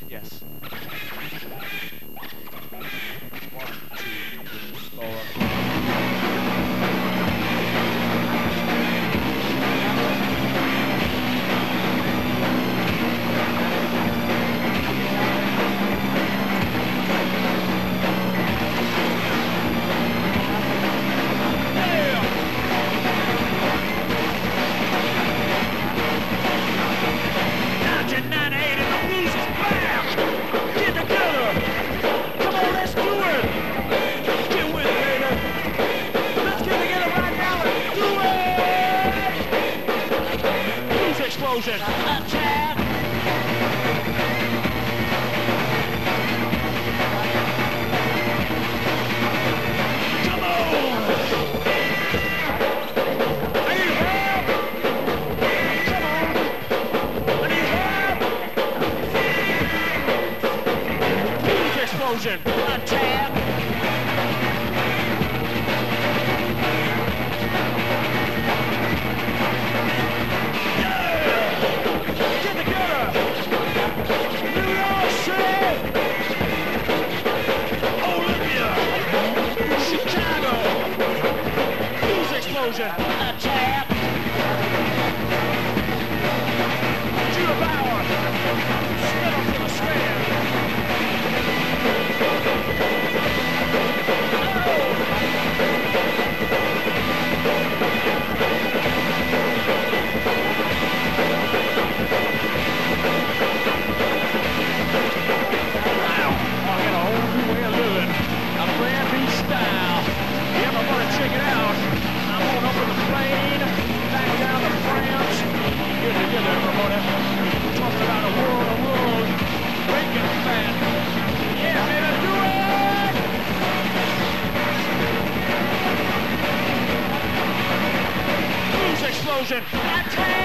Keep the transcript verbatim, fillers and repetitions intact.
Yes. One, two, three, four. Explosion! Attack! Come on! I need help! Come on! I need help! Huge explosion! Attack! Attack! To the power! Spin up to the stand! Wow! I got a whole new way of living. A brand new style. You ever want to check it out? I'm on up in the plane, back down to France. Get together, everybody. Talking about a world, a world. Bacon fat. Yeah, baby, do it! Booze explosion. Attack!